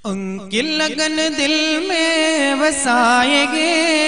उनकी लगन दिल में बसाएंगे,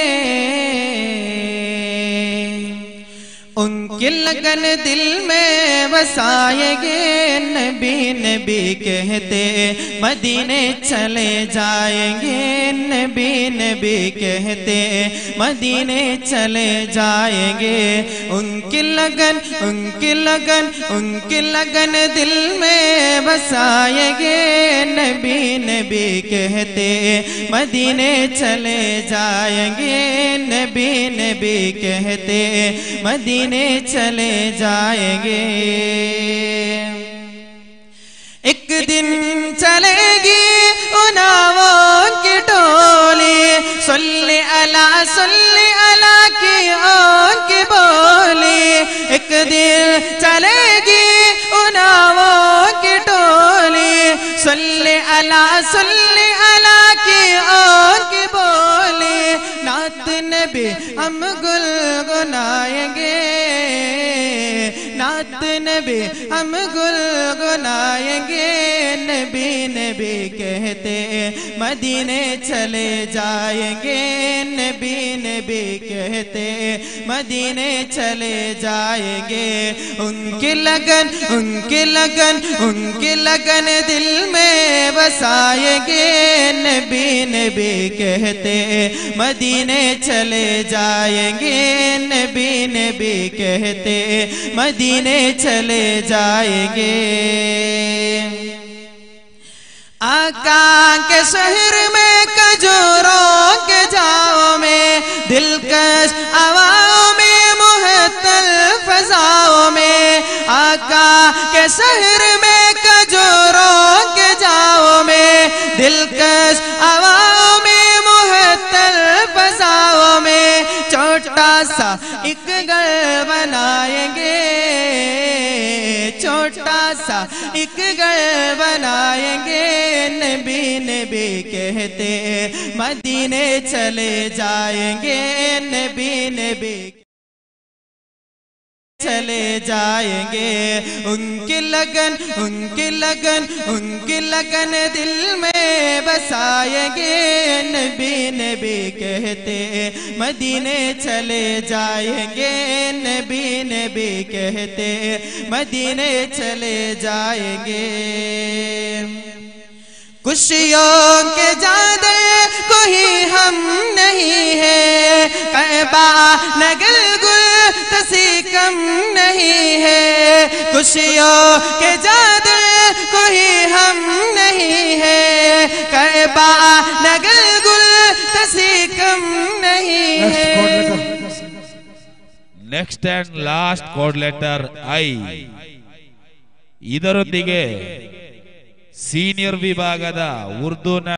उनकी लगन दिल में बसाएंगे। नबी नबी कहते मदीने चले जाएंगे, नबी नबी कहते मदीने चले जाएंगे। उनकी लगन उनकी लगन उनकी लगन दिल में बसाएंगे, नबी नबी कहते मदीने चले जाएंगे, नबी नबी कहते मदीने चले जाएंगे। एक दिन चलेगी उनावों की टोली, सल्ले अला की की बोली। एक दिन चलेगी उनावों की टोली, सल्ले अला की की बोली। नात नबी हम गुनगुनाएंगे, नात नबी हम गुनगुनाएंगे। नबी नबी कहते मदीने चले जाएंगे, नबी नबी कहते मदीने चले जाएंगे। उनकी लगन उनकी लगन उनकी लगन दिल में बसाएंगे, नबी नबी कहते मदीने चले जाएंगे, नबी नबी कहते मदीने चले जाएंगे। आका के शहर में खजूरों के जाओ में, दिलकश हवाओं में मुहत्तल फजाओं में। आका के शहर में खजूरों के जाओ में, दिलकश हवाओं में मुहत्तल फजाओं में। छोटा सा एक घर बनाएंगे, छोटा सा एक घर बनाएंगे। नबी नबी कहते मदीने चले जाएंगे, नबी नबी चले जाएंगे। उनकी लगन उनकी लगन उनकी लगन दिल में बसाएंगे, नबी नबी कहते मदीने चले जाएंगे, नबी नबी कहते मदीने चले जाएंगे। खुशियों के ज़्यादा कोई हम नहीं है, कहबा नगल गुल तसी कम नहीं है। खुशियों के ज़्यादा कोई हम नहीं है, कहबा नगल गुल तसी कम नहीं है। Next and last code letter I. ಇದರೊಂದಿಗೆ ಸೀನಿಯರ್ ವಿಭಾಗದ ಉರ್ದು